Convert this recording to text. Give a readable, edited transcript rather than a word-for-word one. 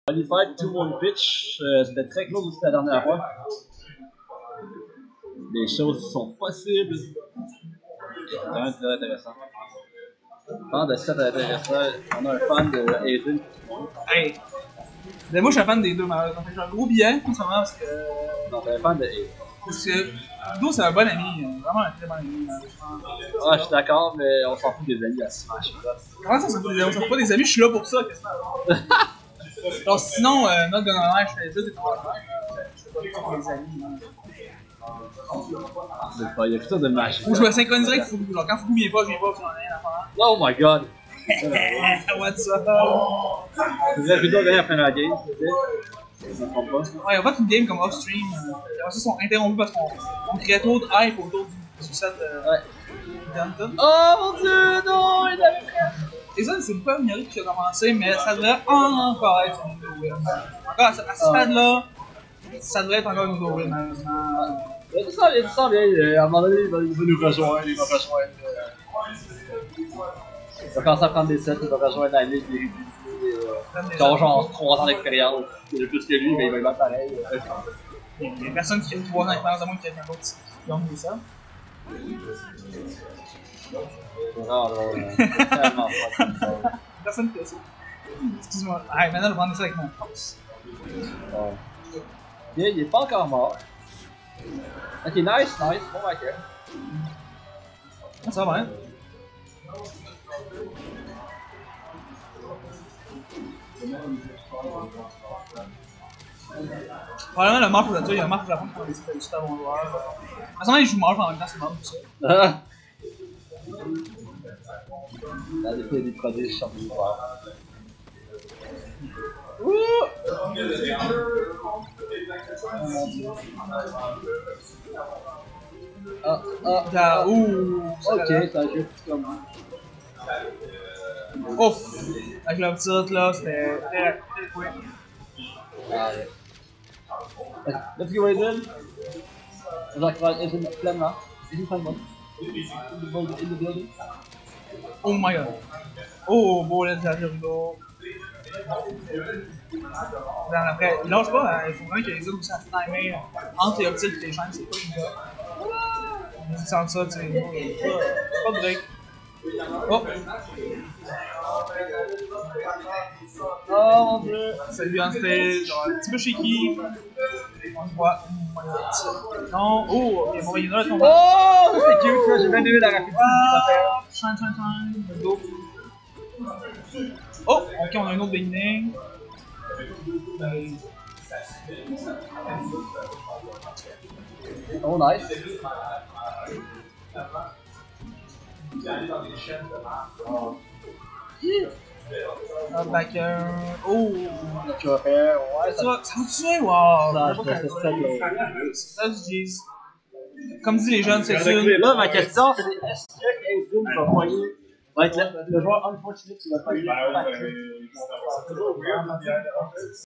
Qualified 2-1 pitch, c'était très close aussi la dernière fois. Les choses sont possibles. C'est vraiment très intéressant. Fan de set intéressant, on a un fan de Aiden. Hey! Ben, moi, je suis un fan des deux, malheureusement. J'ai un gros billet en ce moment parce que. Non, t'es un fan de Aiden. Parce que Ludo, c'est un bon ami, vraiment un très bon ami. Ah, je suis d'accord, mais on s'en fout des amis à Smash. Comment ça, on s'en fout pas des amis? Je suis là pour ça, qu'est-ce que c'est? Alors, sinon, notre gonnerie, je fais juste des commentaires. Je fais pas des trucs pour les amis. C'est pas, il y a plus de match. Ou je me synchroniserais avec Fugu. Genre, quand Fugu vient pas, j'en ai rien à faire. Oh my god! What's up? Vous avez plutôt gagné après la game, c'est ça? Ouais, ils ont fait une game comme off-stream. Ils sont interrompus parce qu'on créait trop de hype autour du succès de Danton. Oh mon dieu, non, il avait presque! Et ça, c'est pas Miori qui a commencé, mais ça devrait encore être un Udo win. Encore à ce stade-là, ça devrait être encore un Udo win, malheureusement. Il tout ça bien, à un moment donné, il va nous rejoindre, il va rejoindre. Il va commencer à prendre des sets, il va rejoindre la ligue des qui ont genre 3 ans d'expérience. Il a plus que lui, mais il va y battre pareil. Il y a personne qui a 3 ans d'expérience, à moins que quelqu'un d'autre qui gagne des ça. C'est vraiment drôle, c'est tellement fun. Personne qui fait ça. Excuse-moi. Hey, maintenant, je vais prendre ça avec mon force. Ouais. Il est pas encore mort. Ok, nice, bon backer. Ça va, hein? Probablement le marque il y a un marque de la France qui a décidé de super bon joueur. À ce moment, il joue marque en même temps, c'est marrant tout ça. Là, il fait des prodiges sur le joueur. Ok, ça joue comme Ouf! Avec le petit là, c'était très quick. Let's go, Aiden. J'encourage Aiden pleinement. Aiden pleinement. In the building. Oh my god. Oh, beau let's go, Rudo. Après, il lâche pas, hein. Il faut vraiment qu'il ait aussi à se timer entre les optiques et les chaînes, c'est pas une gars. Sans ça, tu sais, pas de break. Oh! Oh mon dieu! Ça lui en fait genre un petit peu shaky. On le voit. Non! Oh! Il y en a tombé. Oh! C'est cute ça, j'ai bien aimé la rapidité du Shine, le dos. Oh! Ok, on a une autre beginning. Oh nice! Backer. Oh! Tu vas faire, ouais, Ça va tuer, wow! Ça, je fais ça, Ça, jeez. Comme disent les jeunes, c'est sûr. Là, ma question, c'est est-ce que Aiden va être le joueur unfortunate qui va pas être